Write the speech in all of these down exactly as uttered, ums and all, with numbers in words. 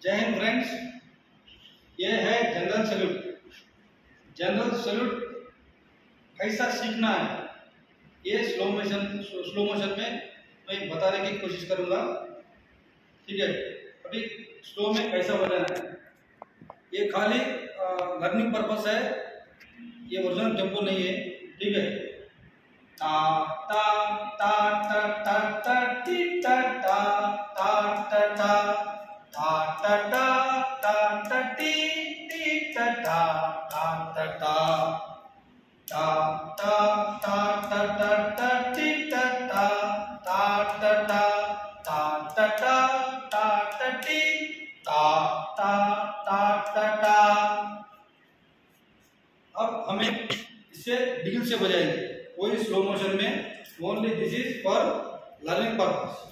जय हिंद फ्रेंड्स, ये है जनरल सैल्यूट। जनरल सैल्यूट कैसा सीखना है ये स्लो मोशन स्लो मोशन में मैं बताने की कोशिश करूंगा। ठीक है, अभी स्लो में कैसा बजाना है ये खाली लर्निंग पर्पस है, ये ओरिजिनल टेम्पो नहीं है। ठीक है, ता ता ता ता ता ता टी ता ता ता ता ता ता ता ता ता ता टी टी ता ता ता ता ता ता ता ता ता ता ता टी ता ता ता ता ता ता ता ता ता ता टी ता ता ता ता ता। अब हमें इसे बिगिन से बजाएंगे, कोई स्लो मोशन में, only this is for learning purpose.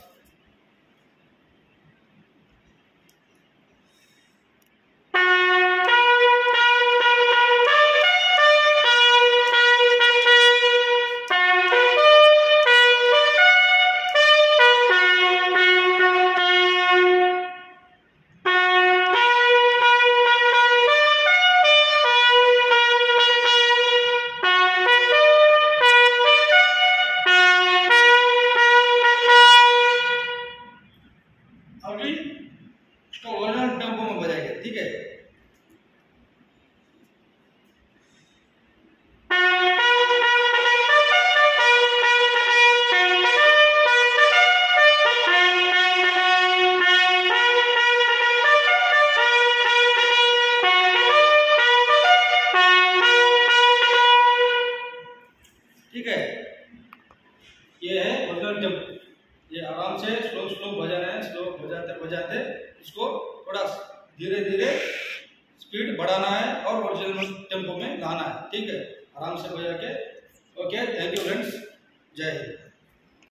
अभी इसको ओरिजिनल टेम्पो में बजाएंगे। ठीक है, ठीक है, ये है ओरिजिनल टेम्पो। ये आराम से स्लो स्लो बजाना है, स्लो बजाते बजाते इसको थोड़ा धीरे धीरे स्पीड बढ़ाना है और ओरिजिनल टेम्पो में लाना है। ठीक है, आराम से बजा के। ओके, थैंक यू फ्रेंड्स, जय हिंद।